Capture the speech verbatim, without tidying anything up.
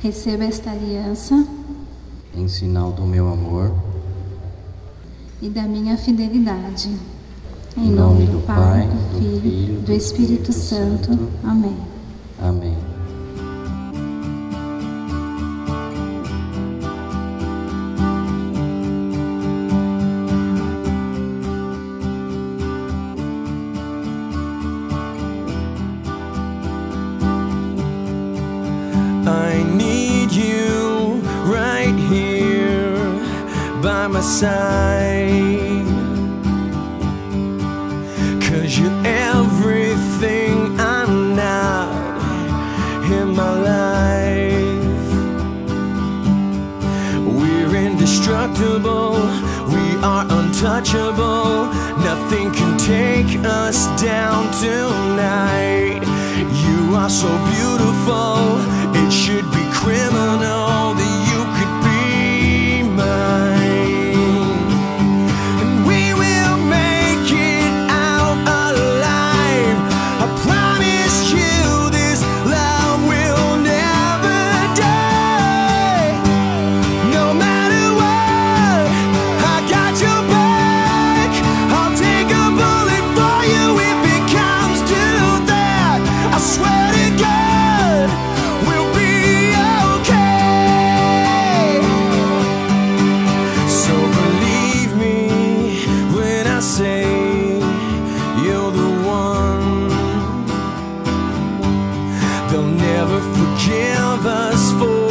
Receba esta aliança em sinal do meu amor e da minha fidelidade. Em, em nome, nome do, do Pai, Pai, do Filho, do Filho, do Espírito, Espírito Santo. Santo. Amém. Amém. I need you right here by my side, 'cause you're everything I'm not in my life. We're indestructible, we are untouchable. Nothing can take us down tonight. You are so beautiful, it should be criminal that you could be mine. And we will make it out alive. I promise you this love will never die. No matter what, I got your back. I'll take a bullet for you if it comes to that. I swear to God, we'll be okay. So believe me when I say you're the one. They'll never forgive us for